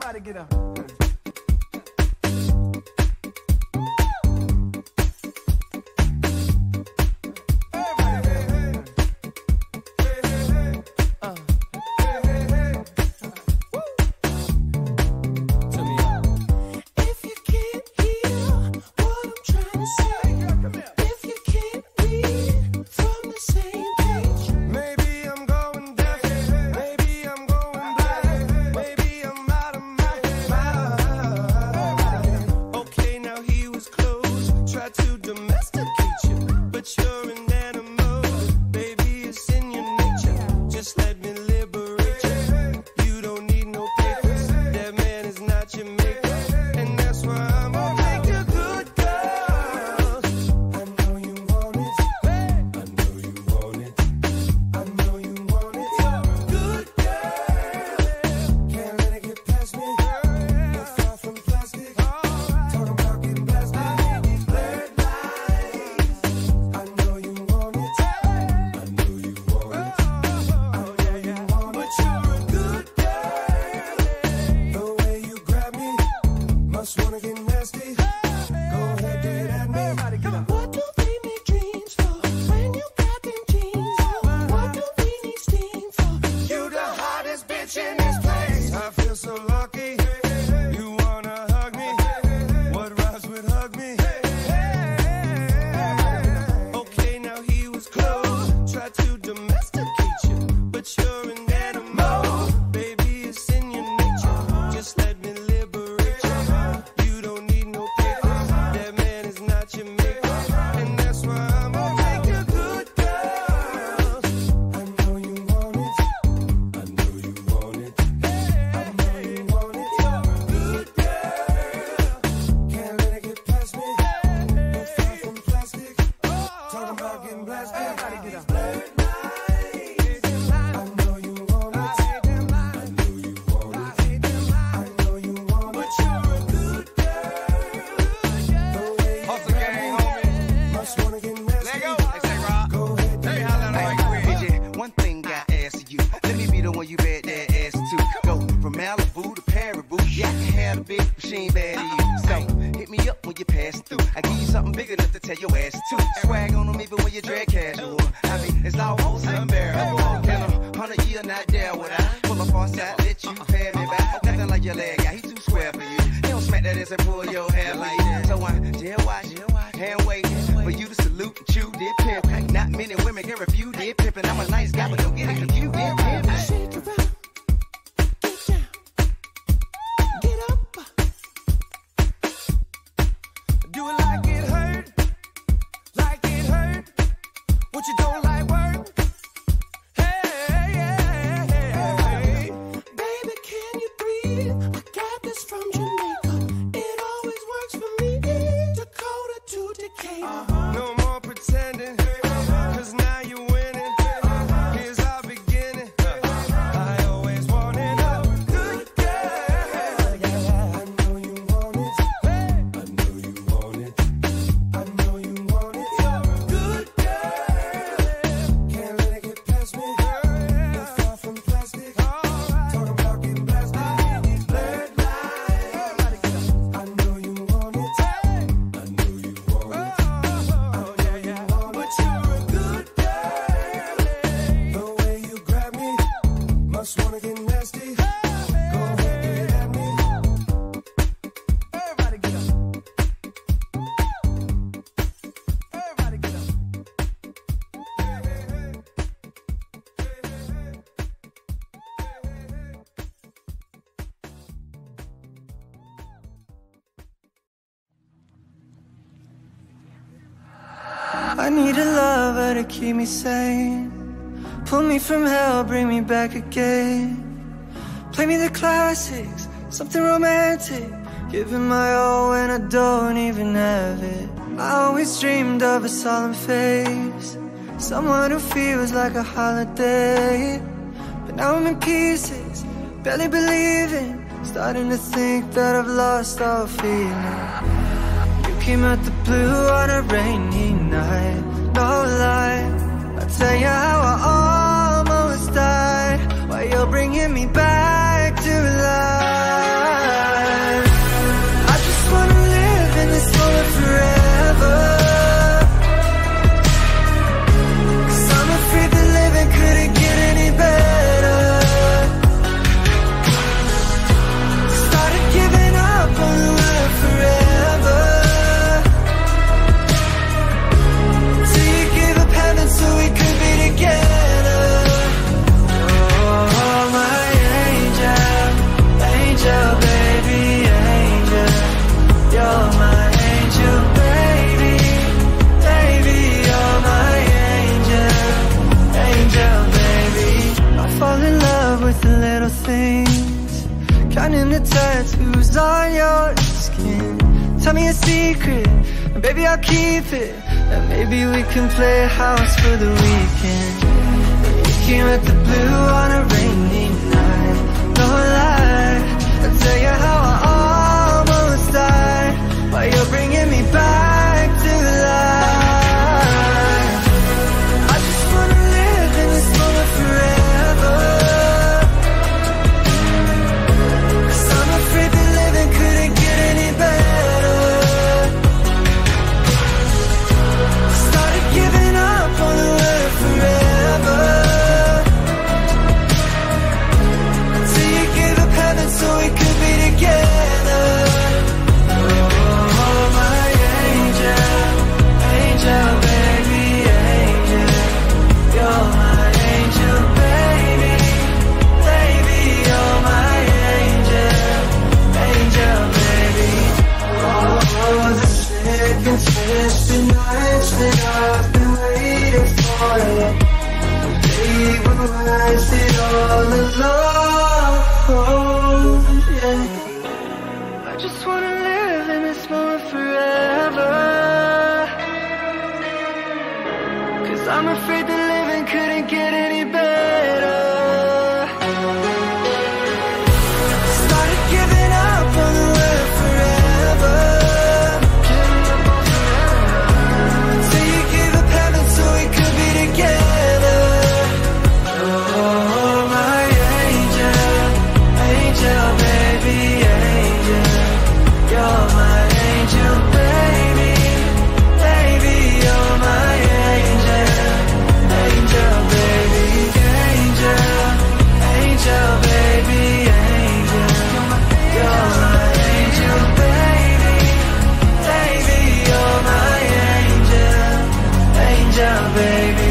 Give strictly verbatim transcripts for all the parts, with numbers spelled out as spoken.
Everybody get up. I need a lover to keep me sane. Pull me from hell, bring me back again. Play me the classics, something romantic. Giving my all when I don't even have it. I always dreamed of a solemn face, someone who feels like a holiday. But now I'm in pieces, barely believing, starting to think that I've lost all feeling. You came out the blue on a rainy night, no lie. I'll tell you how I almost died, while you're bringing me back to life. little things, counting the tattoos on your skin. Tell me a secret, and baby I'll keep it. And maybe we can play house for the weekend. You came at the blue on a rainy night. No lie, I'll tell you how I almost died, while you're bringing me back to life. I just wanna live in this moment forever, 'cause I'm afraid that living couldn't get any better. Started giving up on the word forever, until you gave up heaven so we could be together. Oh, my angel, angel, baby, angel. You're my angel, baby, baby, you're my angel, angel, baby. Oh, the second twisted nights that I've been waiting for you. They were wasted all alone, yeah. I just wanna live in this moment forever, 'cause I'm afraid that living couldn't get any better. Started giving up on the word forever, till you gave up heaven so we could be together. Oh, my angel, angel, baby, angel. You're my angel, baby, baby, you're my angel, angel, baby, angel, angel, baby, angel. You're my angel, baby, baby, you're my angel, angel, baby.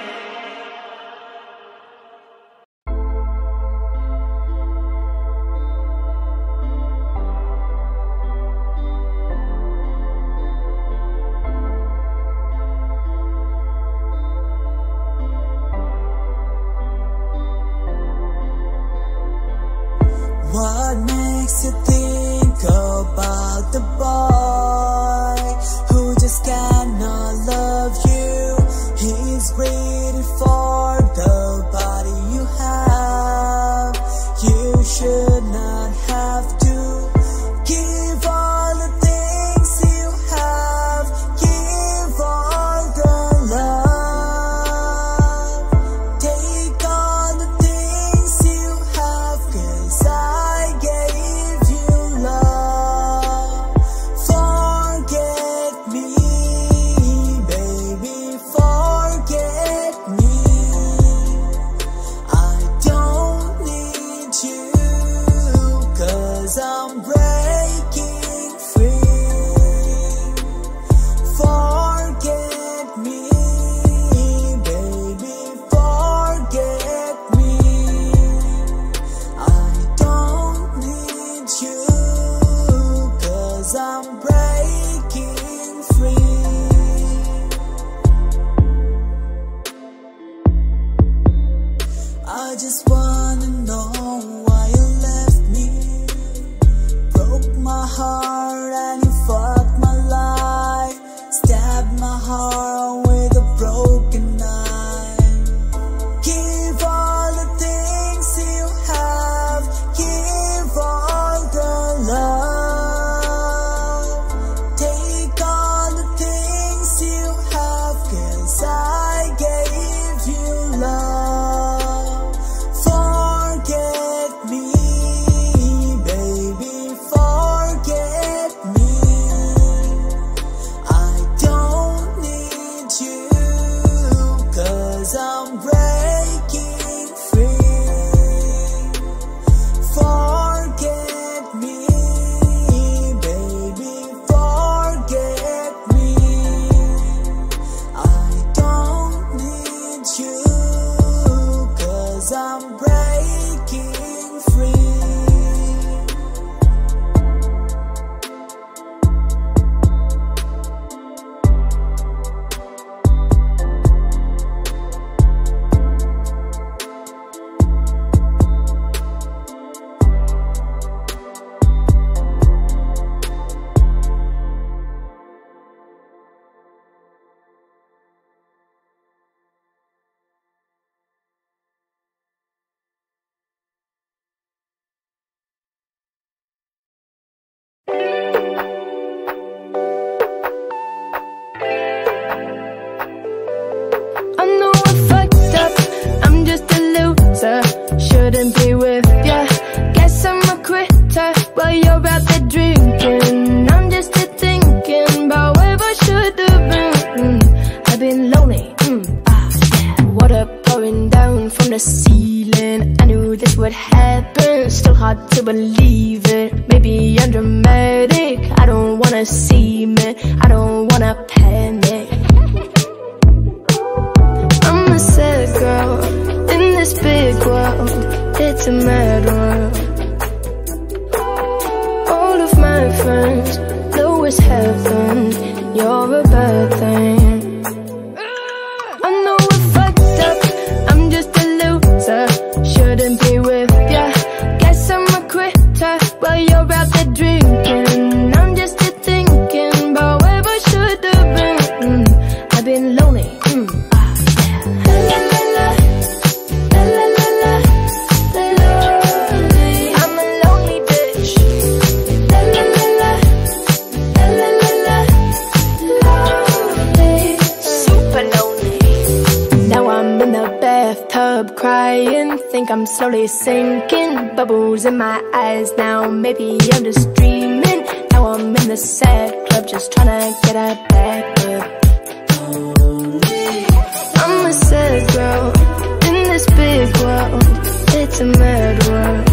What makes you think about the boy who just cannot love you? He's greedy for the body you have. You should not have to give all the things you have. Give all the love. Take all the things you have, 'cause I gave you love. Forget me, baby, forget me. I don't need you, 'cause I'm breaking free. Forget me, baby, forget me. I don't need you, 'cause I'm breaking free. I just wanna know why you left me. Broke my heart and you fucked my life. Stabbed my heart with a broken knife. Give all the things you have. Give all the love. Take all the things you have, 'cause I gave you love. Forget me, baby, forget me. I don't need you, 'cause I'm breaking free. Forget me, baby, forget me. I don't need you, 'cause I'm breaking free. loser, shouldn't be with ya. Guess I'm a quitter while you're out there drinking. I'm just here thinking about where I should have been. mm, I've been lonely, mm, ah, yeah. Water pouring down from the ceiling, I knew this would happen, still hard to believe it. Maybe I'm dramatic, I don't wanna see me, I don't wanna panic. I'm a sad girl in this big world, it's a mad world. All of my friends know it's heaven, you're a bad thing. I know I fucked up, I'm just a loser, shouldn't be with ya. Guess I'm a quitter while you're out there drinking. I'm just here thinking about where I should have been. mm, I've been lonely, mm, ah, yeah. La, la, la, la, la, la, la, la, lonely. I'm a lonely bitch. La, la, la, la, la, la, la, la, lonely. Super lonely. Now I'm in the bathtub crying, think I'm slowly sinking, bubbles in my eyes now, maybe I'm just dreaming. Now I'm in the sad club, just tryna get a back up. I'm a sad girl in this big world, it's a mad world.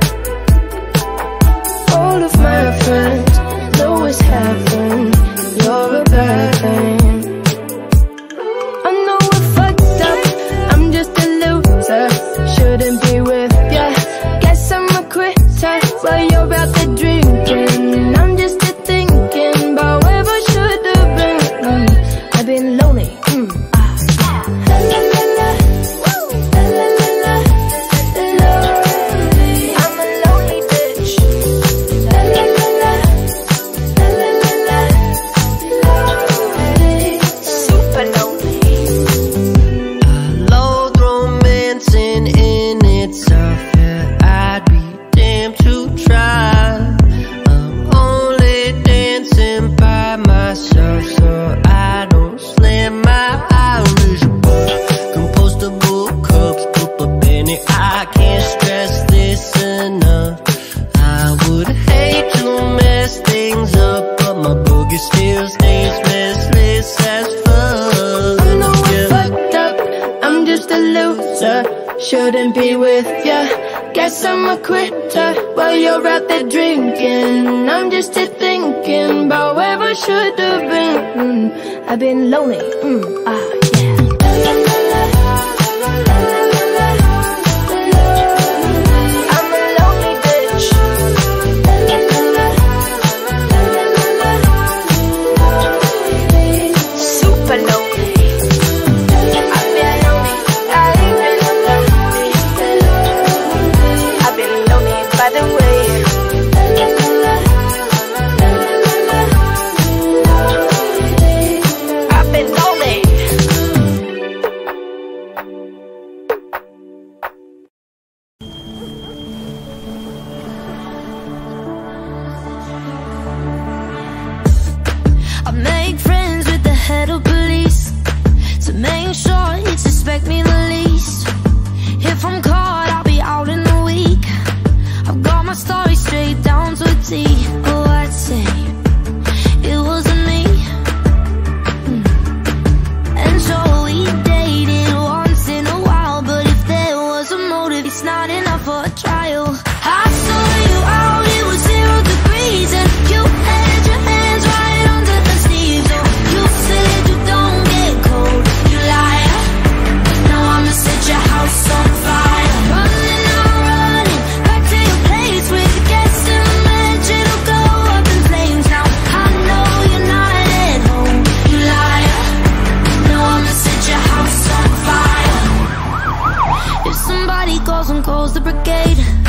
All of my friends know it's heaven, you're a bad thing. I know I fucked up, I'm just a loser, shouldn't be with ya. Guess I'm a quitter while you're out there drinking. I'm just here thinking about where I should have been. mm, I've been lonely, mm, ah, yeah. La, la, la, la, la, la, la, la, lonely. I'm a lonely bitch. La, la, la, la, la, la, la, la, lonely. Super lonely. I loathe romancing in itself, yeah, I'd be damned to try. I'm only dancing by myself, so I don't slam my Irish bar. Compostable cups, put a penny, I can't stress this enough. I would hate to mess things up, but my boogie still stays restless as fuck. I know I yeah. fucked up, I'm just a loser, shouldn't be with ya. Guess I'm a quitter while you're out there drinking. I'm just here thinking about where I should have been. mm, I've been lonely, mm, ah, yeah. La, la, la, la, la, la, la, la, lonely. I'm a lonely bitch. La, la, la, la, la, la, la, la, lonely. Super lonely. I've been lonely, I've been lonely, I've been lonely by the way. I've been lonely. I make friends with the head of police to make sure he'd suspect me the least. If I'm caught, I'll be out in a week. I've got my story straight down to a T. Oh, I'd say it wasn't me. Mm. And so we dated once in a while, but if there was a motive, it's not enough for a trial. I saw you out, it was zero degrees, and you had your hands right under the sleeves. Oh, you said you don't get cold, you liar. Now I'ma set your house on fire. Running, I'm running back to your place with the gas in the match. It'll go up in flames. Now I know you're not at home, you liar. Now I'ma set your house on fire. If somebody calls and calls the brigade,